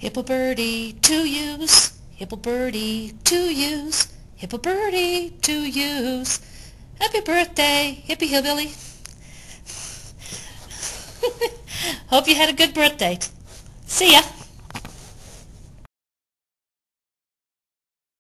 Hippo birdie to use, hippo birdie to use, hippo birdie to use. Happy birthday, Hippy Hillbilly. Hope you had a good birthday. See ya.